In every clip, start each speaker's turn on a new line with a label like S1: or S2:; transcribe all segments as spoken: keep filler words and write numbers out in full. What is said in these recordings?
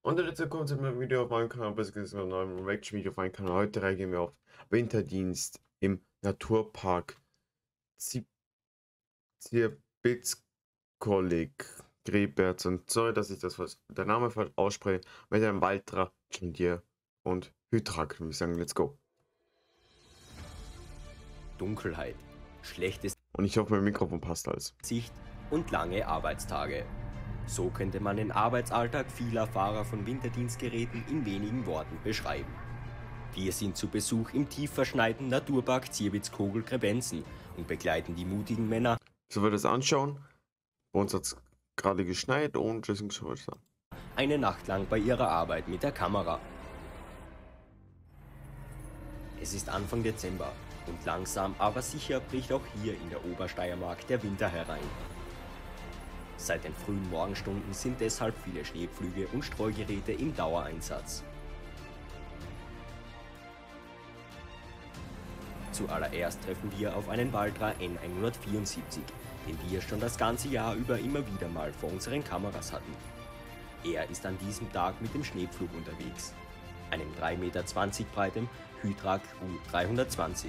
S1: Und dazu kommt zu einem Video auf meinem Kanal, beziehungsweise einem neuen Reaction-Video auf meinem Kanal. Heute reagieren wir auf Winterdienst im Naturpark Zi- Zierbitzkolleg Greberz. Und sorry, dass ich das was der Name falsch ausspreche, mit einem Waltra, Jondier und Hydrak. Wir sagen, let's go.
S2: Dunkelheit, schlechtes
S1: Und ich hoffe, mein Mikrofon passt alles.
S2: Sicht und lange Arbeitstage. So könnte man den Arbeitsalltag vieler Fahrer von Winterdienstgeräten in wenigen Worten beschreiben. Wir sind zu Besuch im tief verschneiten Naturpark Zierbitzkogel-Grebenzen und begleiten die mutigen Männer,
S1: So wir das anschauen. Bei uns hat es gerade geschneit und deswegen schauen wir das an.
S2: eine Nacht lang bei ihrer Arbeit mit der Kamera. Es ist Anfang Dezember und langsam aber sicher bricht auch hier in der Obersteiermark der Winter herein. Seit den frühen Morgenstunden sind deshalb viele Schneepflüge und Streugeräte im Dauereinsatz. Zuallererst treffen wir auf einen Valtra N hundertvierundsiebzig, den wir schon das ganze Jahr über immer wieder mal vor unseren Kameras hatten. Er ist an diesem Tag mit dem Schneepflug unterwegs, einem drei Meter zwanzig breiten Hydrak U dreihundertzwanzig.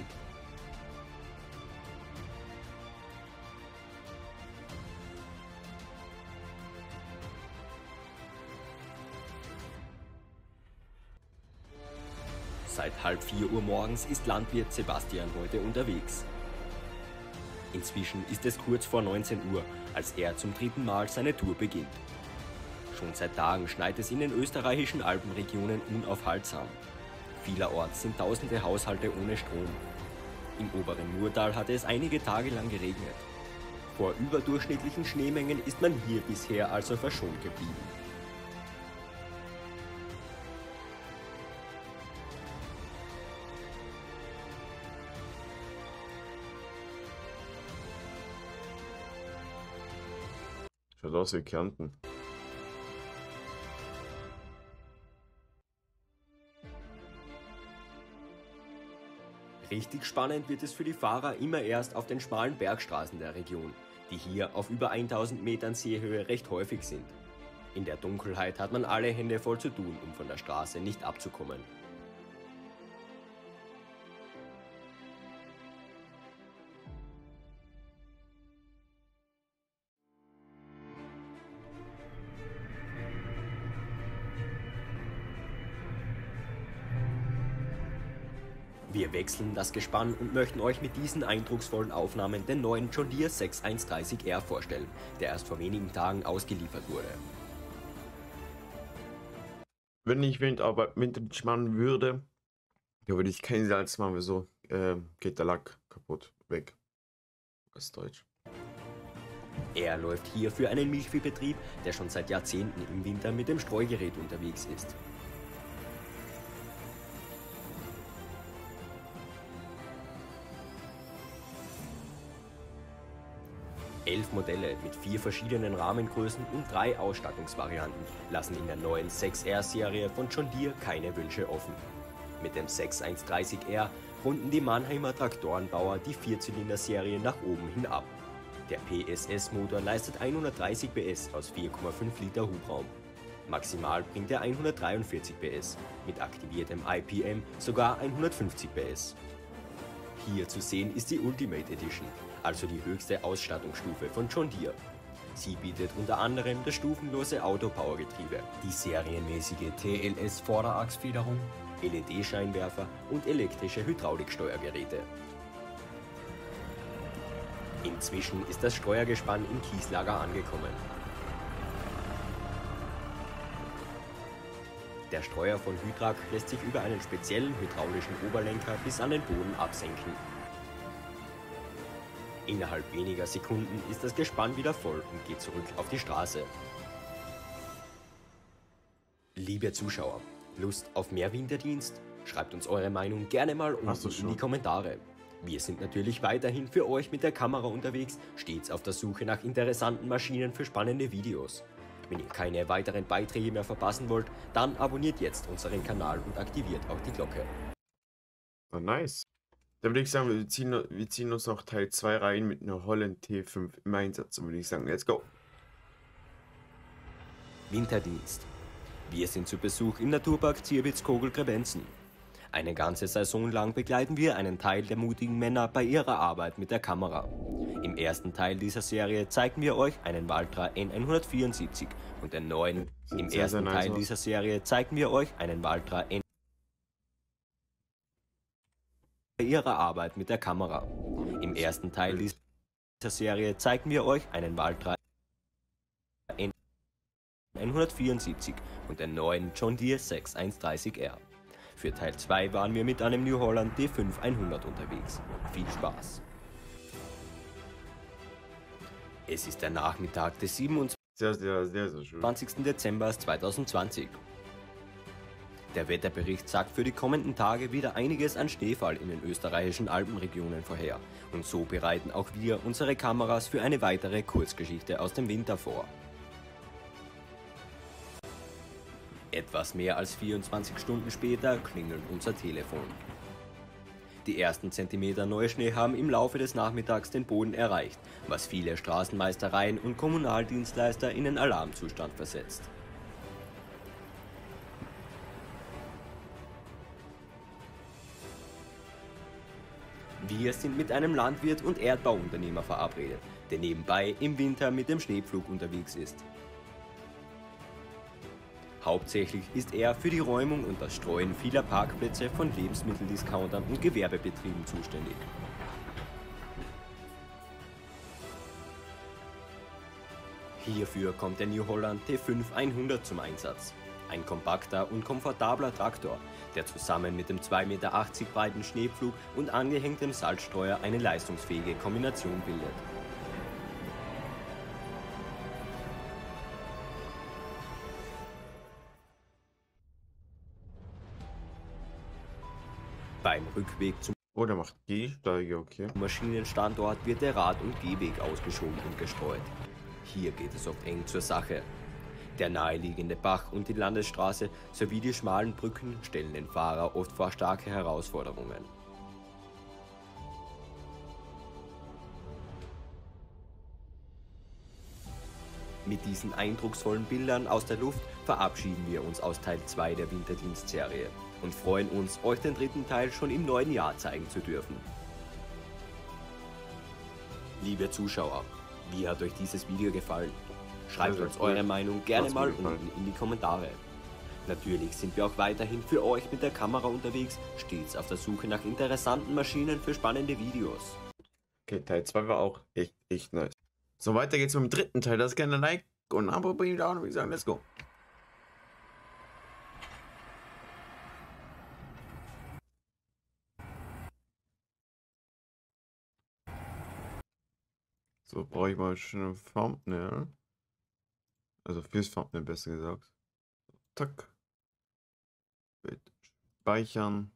S2: Seit halb vier Uhr morgens ist Landwirt Sebastian heute unterwegs. Inzwischen ist es kurz vor neunzehn Uhr, als er zum dritten Mal seine Tour beginnt. Schon seit Tagen schneit es in den österreichischen Alpenregionen unaufhaltsam. Vielerorts sind tausende Haushalte ohne Strom. Im oberen Murtal hatte es einige Tage lang geregnet. Vor überdurchschnittlichen Schneemengen ist man hier bisher also verschont geblieben.
S1: Schaut aus wie Kärnten.
S2: Richtig spannend wird es für die Fahrer immer erst auf den schmalen Bergstraßen der Region, die hier auf über tausend Metern Seehöhe recht häufig sind. In der Dunkelheit hat man alle Hände voll zu tun, um von der Straße nicht abzukommen. Wir wechseln das Gespann und möchten euch mit diesen eindrucksvollen Aufnahmen den neuen John Deere sechs eins dreißig R vorstellen, der erst vor wenigen Tagen ausgeliefert wurde.
S1: Wenn ich Windarbeit Winterdienst machen würde, da würde ich kein Salz machen, wieso äh, geht der Lack kaputt, weg. Das ist Deutsch.
S2: Er läuft hier für einen Milchviehbetrieb, der schon seit Jahrzehnten im Winter mit dem Streugerät unterwegs ist. Elf Modelle mit vier verschiedenen Rahmengrößen und drei Ausstattungsvarianten lassen in der neuen sechs R-Serie von John Deere keine Wünsche offen. Mit dem sechs eins dreißig R runden die Mannheimer Traktorenbauer die Vierzylinder-Serie nach oben hin ab. Der P S S-Motor leistet hundertdreißig P S aus vier Komma fünf Liter Hubraum. Maximal bringt er hundertdreiundvierzig P S, mit aktiviertem I P M sogar hundertfünfzig P S. Hier zu sehen ist die Ultimate Edition, also die höchste Ausstattungsstufe von John Deere. Sie bietet unter anderem das stufenlose Autopowergetriebe, die serienmäßige T L S-Vorderachsfederung, L E D-Scheinwerfer und elektrische Hydrauliksteuergeräte. Inzwischen ist das Steuergespann im Kieslager angekommen. Der Streuer von Hydrak lässt sich über einen speziellen hydraulischen Oberlenker bis an den Boden absenken. Innerhalb weniger Sekunden ist das Gespann wieder voll und geht zurück auf die Straße. Liebe Zuschauer, Lust auf mehr Winterdienst? Schreibt uns eure Meinung gerne mal unten in die Kommentare. Wir sind natürlich weiterhin für euch mit der Kamera unterwegs, stets auf der Suche nach interessanten Maschinen für spannende Videos. Wenn ihr keine weiteren Beiträge mehr verpassen wollt, dann abonniert jetzt unseren Kanal und aktiviert auch die Glocke.
S1: Oh, nice. Dann würde ich sagen, wir ziehen, wir ziehen uns noch Teil zwei rein mit einer Holland T fünf im Einsatz. Dann würde ich sagen, let's go.
S2: Winterdienst. Wir sind zu Besuch im Naturpark Zierbitz-Kogel-Grebenzen. Eine ganze Saison lang begleiten wir einen Teil der mutigen Männer bei ihrer Arbeit mit der Kamera. Im ersten Teil dieser Serie zeigen wir euch einen Valtra N hundertvierundsiebzig und den neuen. Im
S1: sehr,
S2: ersten
S1: sehr nice
S2: Teil
S1: aus.
S2: dieser Serie zeigen wir euch einen Valtra N bei ihrer Arbeit mit der Kamera. Im ersten Teil dieser Serie zeigen wir euch einen Valtra N hundertvierundsiebzig und den neuen John Deere sechs eins dreißig R. Für Teil zwei waren wir mit einem New Holland D fünf hundert unterwegs. Viel Spaß! Es ist der Nachmittag des
S1: Sehr, sehr, sehr, sehr schön.
S2: siebenundzwanzigsten Dezember zweitausendzwanzig. Der Wetterbericht sagt für die kommenden Tage wieder einiges an Schneefall in den österreichischen Alpenregionen vorher. Und so bereiten auch wir unsere Kameras für eine weitere Kurzgeschichte aus dem Winter vor. Etwas mehr als vierundzwanzig Stunden später klingelt unser Telefon. Die ersten Zentimeter Neuschnee haben im Laufe des Nachmittags den Boden erreicht, was viele Straßenmeistereien und Kommunaldienstleister in den Alarmzustand versetzt. Wir sind mit einem Landwirt und Erdbauunternehmer verabredet, der nebenbei im Winter mit dem Schneepflug unterwegs ist. Hauptsächlich ist er für die Räumung und das Streuen vieler Parkplätze von Lebensmitteldiscountern und Gewerbebetrieben zuständig. Hierfür kommt der New Holland T fünf hundert zum Einsatz. Ein kompakter und komfortabler Traktor, der zusammen mit dem zwei Meter achtzig breiten Schneepflug und angehängtem Salzstreuer eine leistungsfähige Kombination bildet. Beim Rückweg zum
S1: Oh, der macht Gehsteige, okay.
S2: Maschinenstandort wird der Rad- und Gehweg ausgeschoben und gestreut. Hier geht es oft eng zur Sache. Der naheliegende Bach und die Landesstraße sowie die schmalen Brücken stellen den Fahrer oft vor starke Herausforderungen. Mit diesen eindrucksvollen Bildern aus der Luft verabschieden wir uns aus Teil zwei der Winterdienstserie und freuen uns, euch den dritten Teil schon im neuen Jahr zeigen zu dürfen. Liebe Zuschauer, wie hat euch dieses Video gefallen? Schreibt
S1: Sehr,
S2: uns
S1: sehr
S2: eure
S1: cool.
S2: Meinung gerne
S1: Hat's mir
S2: mal
S1: gefallen.
S2: unten in die Kommentare. Natürlich sind wir auch weiterhin für euch mit der Kamera unterwegs, stets auf der Suche nach interessanten Maschinen für spannende Videos.
S1: Okay, Teil zwei war auch echt, echt nice. So, weiter geht's mit dem dritten Teil. Das gerne ein Like und ein Abo bei ihm da und wir sagen, let's go. So, brauche ich mal schon ein Thumbnail. Also fürs Thumbnail besser gesagt. Tack. Bild speichern.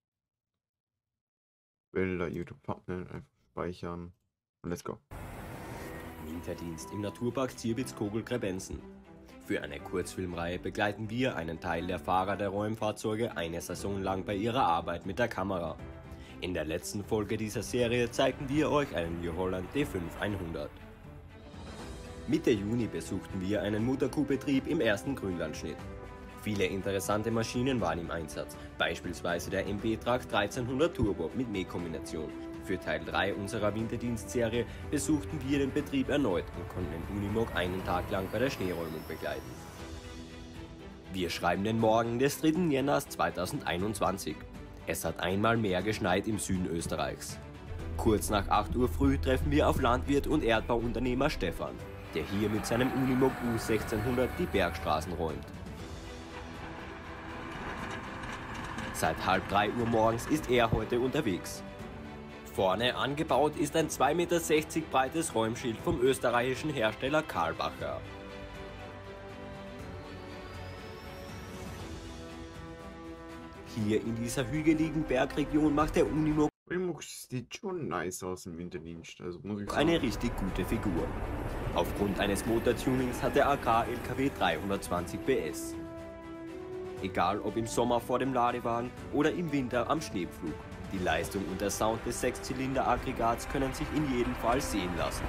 S1: Bilder, YouTube Thumbnail, einfach speichern. Und let's go.
S2: Winterdienst im Naturpark Zierbitz-Kogel-Grebenzen. Für eine Kurzfilmreihe begleiten wir einen Teil der Fahrer der Räumfahrzeuge eine Saison lang bei ihrer Arbeit mit der Kamera. In der letzten Folge dieser Serie zeigten wir euch einen New Holland D fünf hundert. Mitte Juni besuchten wir einen Mutterkuhbetrieb im ersten Grünlandschnitt. Viele interessante Maschinen waren im Einsatz, beispielsweise der M B Track dreizehnhundert Turbo mit Mähkombination. Für Teil drei unserer Winterdienstserie besuchten wir den Betrieb erneut und konnten den Unimog einen Tag lang bei der Schneeräumung begleiten. Wir schreiben den Morgen des dritten Jänner zweitausendeinundzwanzig. Es hat einmal mehr geschneit im Süden Österreichs. Kurz nach acht Uhr früh treffen wir auf Landwirt und Erdbauunternehmer Stefan, der hier mit seinem Unimog U sechzehnhundert die Bergstraßen räumt. Seit halb drei Uhr morgens ist er heute unterwegs. Vorne angebaut ist ein zwei Meter sechzig breites Räumschild vom österreichischen Hersteller Karlbacher. Hier in dieser hügeligen Bergregion macht der Unimog
S1: Unimog sieht schon nice aus im Winterdienst, also muss ich sagen.
S2: eine richtig gute Figur. Aufgrund eines Motortunings hat der Agrar-L K W dreihundertzwanzig P S. Egal ob im Sommer vor dem Ladewagen oder im Winter am Schneepflug. Die Leistung und der Sound des Sechszylinder-Aggregats können sich in jedem Fall sehen lassen.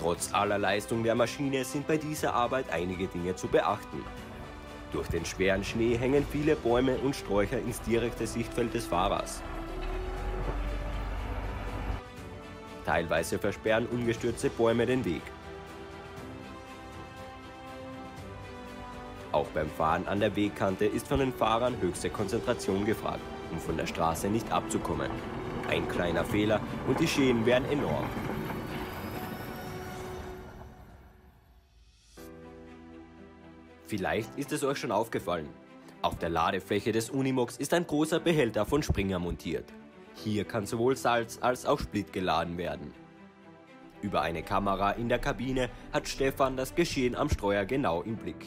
S2: Trotz aller Leistung der Maschine sind bei dieser Arbeit einige Dinge zu beachten. Durch den schweren Schnee hängen viele Bäume und Sträucher ins direkte Sichtfeld des Fahrers. Teilweise versperren umgestürzte Bäume den Weg. Auch beim Fahren an der Wegkante ist von den Fahrern höchste Konzentration gefragt, um von der Straße nicht abzukommen. Ein kleiner Fehler und die Schäden wären enorm. Vielleicht ist es euch schon aufgefallen. Auf der Ladefläche des Unimogs ist ein großer Behälter von Springer montiert. Hier kann sowohl Salz als auch Split geladen werden. Über eine Kamera in der Kabine hat Stefan das Geschehen am Steuer genau im Blick.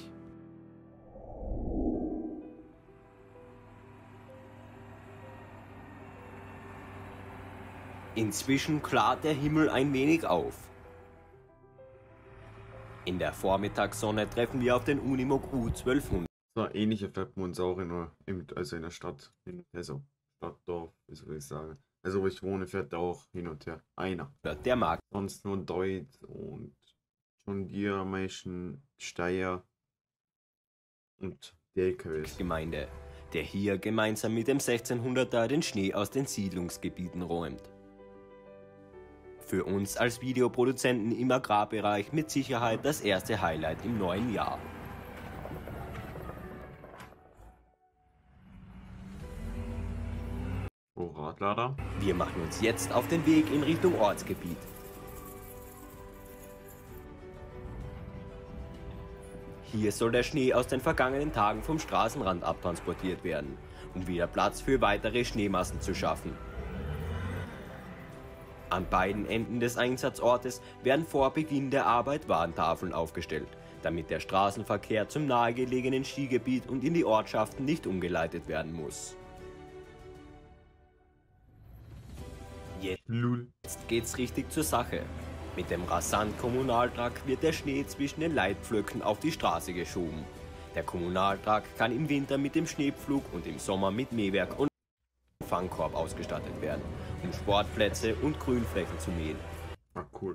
S2: Inzwischen klart der Himmel ein wenig auf. In der Vormittagssonne treffen wir auf den Unimog U zwölfhundert.
S1: So ähnliche fährt man uns auch in der, also in der Stadt, also Stadt, Dorf, wie soll ich sagen. Also wo ich wohne, fährt da auch hin und her einer.
S2: Der Markt.
S1: Sonst nur Deutz und John Deere, Maischen, Steyr und die L K Ws.
S2: Gemeinde, der hier gemeinsam mit dem sechzehnhunderter den Schnee aus den Siedlungsgebieten räumt. Für uns als Videoproduzenten im Agrarbereich mit Sicherheit das erste Highlight im neuen Jahr.
S1: Oh, Radlader.
S2: Wir machen uns jetzt auf den Weg in Richtung Ortsgebiet. Hier soll der Schnee aus den vergangenen Tagen vom Straßenrand abtransportiert werden, um wieder Platz für weitere Schneemassen zu schaffen. An beiden Enden des Einsatzortes werden vor Beginn der Arbeit Warntafeln aufgestellt, damit der Straßenverkehr zum nahegelegenen Skigebiet und in die Ortschaften nicht umgeleitet werden muss. Jetzt geht's richtig zur Sache. Mit dem Rasant-Kommunaltrakt wird der Schnee zwischen den Leitpflöcken auf die Straße geschoben. Der Kommunaltrakt kann im Winter mit dem Schneepflug und im Sommer mit Mähwerk und Fangkorb ausgestattet werden, um Sportplätze und Grünflächen zu mähen.
S1: Ah, cool.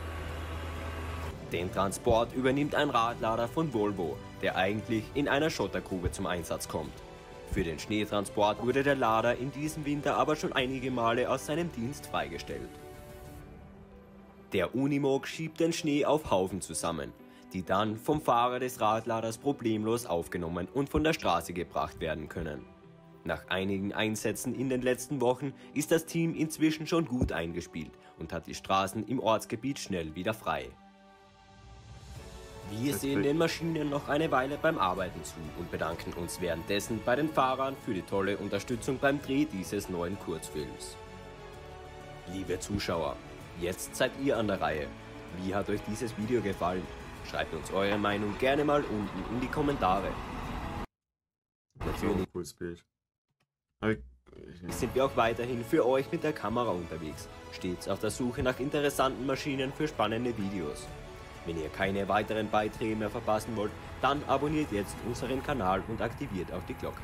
S2: Den Transport übernimmt ein Radlader von Volvo, der eigentlich in einer Schottergrube zum Einsatz kommt. Für den Schneetransport wurde der Lader in diesem Winter aber schon einige Male aus seinem Dienst freigestellt. Der Unimog schiebt den Schnee auf Haufen zusammen, die dann vom Fahrer des Radladers problemlos aufgenommen und von der Straße gebracht werden können. Nach einigen Einsätzen in den letzten Wochen ist das Team inzwischen schon gut eingespielt und hat die Straßen im Ortsgebiet schnell wieder frei. Wir sehen den Maschinen noch eine Weile beim Arbeiten zu und bedanken uns währenddessen bei den Fahrern für die tolle Unterstützung beim Dreh dieses neuen Kurzfilms. Liebe Zuschauer, jetzt seid ihr an der Reihe. Wie hat euch dieses Video gefallen? Schreibt uns eure Meinung gerne mal unten in die Kommentare.
S1: Natürlich. Cooles Bild.
S2: Sind wir auch weiterhin für euch mit der Kamera unterwegs, stets auf der Suche nach interessanten Maschinen für spannende Videos. Wenn ihr keine weiteren Beiträge mehr verpassen wollt, dann abonniert jetzt unseren Kanal und aktiviert auch die Glocke.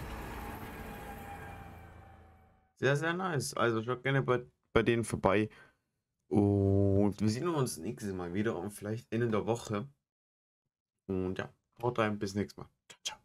S1: Sehr, sehr nice. Also schaut gerne bei, bei denen vorbei. Und wir sehen uns nächstes Mal wieder und vielleicht Ende der Woche. Und ja, haut rein, bis nächstes Mal. Ciao, ciao.